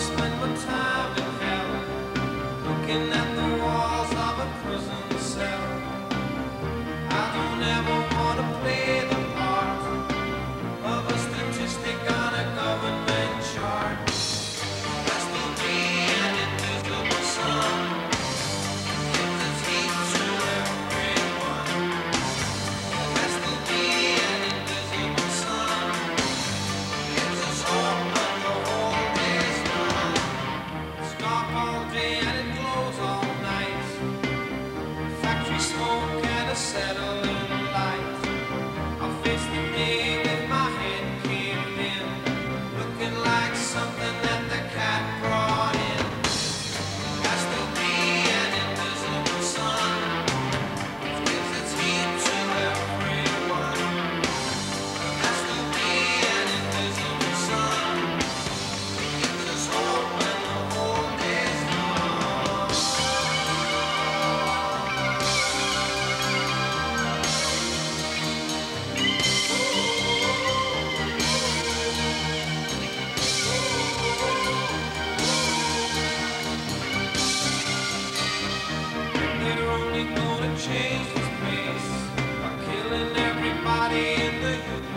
spend my time in hell, looking at the walls of a prison cell. I don't ever want to play the part of a statistic on a government chart. That's to be an invisible sun, gives its heat to everyone. That's to be an invisible sun, gives us hope when the whole day's done. It's dark all day and it glows all night. Factory smoke and a settling light. I face the day with my head caved in, looking like something that the cat brought in. Has to be an invisible sun, gives its heat to everyone. Has to be an invisible sun, gives us hope when the whole day's done. They're only gonna change this place by killing everybody in the universe.